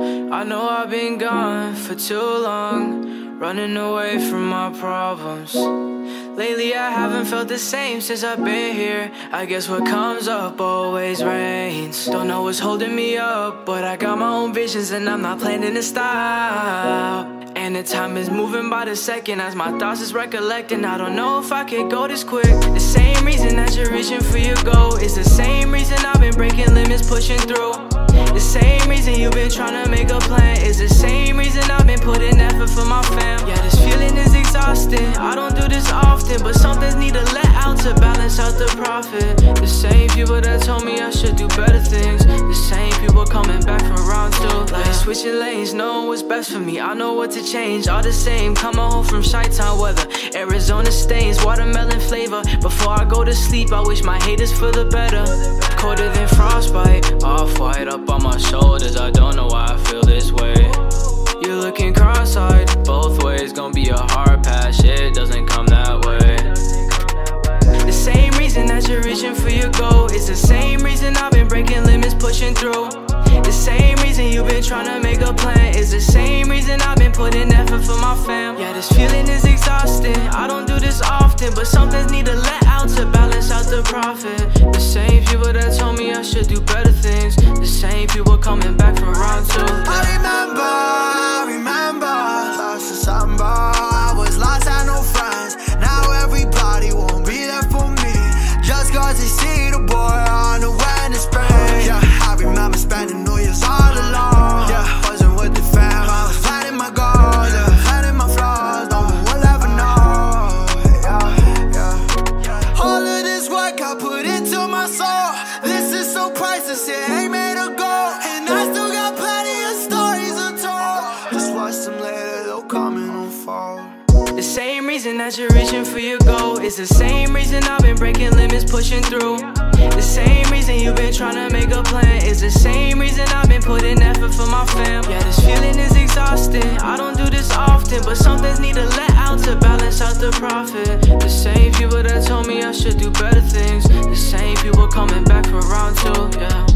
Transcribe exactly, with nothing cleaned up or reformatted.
I know I've been gone for too long, running away from my problems. Lately I haven't felt the same since I've been here. I guess what comes up always rains. Don't know what's holding me up, but I got my own visions and I'm not planning to stop. And the time is moving by the second as my thoughts is recollecting. I don't know if I could go this quick. The same reason that you're reaching for your goal is the same reason I've been breaking limits, pushing through. The same reason you've been trying to make a plan is the same reason I've been putting effort for my fam. Yeah, this feeling is exhausting. I don't do this often, but some things need to let out to balance out the profit. The same people that told me I should do better things, the same people coming back for round two. Like switching lanes, knowing what's best for me. I know what to change, all the same. Coming home from Chi-Town weather, Arizona stains, watermelon flavor. Before I go to sleep, I wish my haters for the better. Colder than frostbite, off-white up on my shoulders. I don't know why I feel this way. You're looking cross-eyed, both ways gonna be a hard pass. Shit doesn't come that way. The same reason that you're reaching for your goal is the same reason I've been breaking limits, pushing through. The same reason you've been trying to make a plan is the same reason I've been putting effort for my fam. Yeah, this feeling is exhausting. I don't do this often, but some things need to let out to balance out the profit. The same people that told me I should do better things, the same people coming back for round two. I remember, I remember last December, I was lost, had no friends. Now everybody won't be there for me, just cause they see the boy on the wellness spray. Yeah, I remember spending New Year's all alone. Yeah, wasn't with the fam, I was planning my goals, yeah, planning my flaws, no one will ever know. Yeah, yeah. All of this work I put into my soul, this is so priceless, it ain't made of gold. And I still got plenty of stories untold. Just watch them later, they'll come and unfold. The same reason that you're reaching for your goal is the same reason I've been breaking limits, pushing through. The same reason you've been trying to make a plan is the same reason I've been putting effort for my fam. Yeah, this feeling is exhausting. I don't do this often, but some things need to let out to balance out the profit. The same people that told me I should do better things, the same people coming back for round two, yeah.